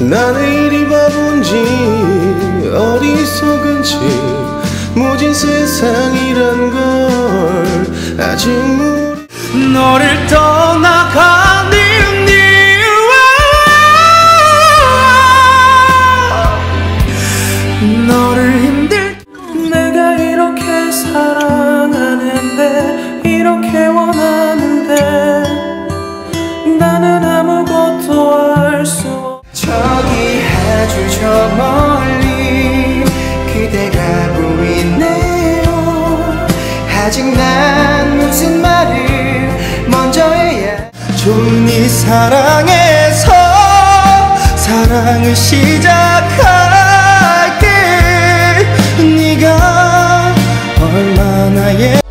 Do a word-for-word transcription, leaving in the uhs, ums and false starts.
나는 이리 바본지 어리석은지 모진 세상이란 걸 아직 모르. 너를 떠나가는 이유와 너를 힘들. 내가 이렇게 사랑하는데 이렇게 원하는데 나는 아무것도 할 수 없. 저기 아주 저 멀리 그대가 보이네요. 아직 난 무슨 말을 먼저 해야. 좀 네 사랑에서 사랑을 시작할게. 네가 얼마나 예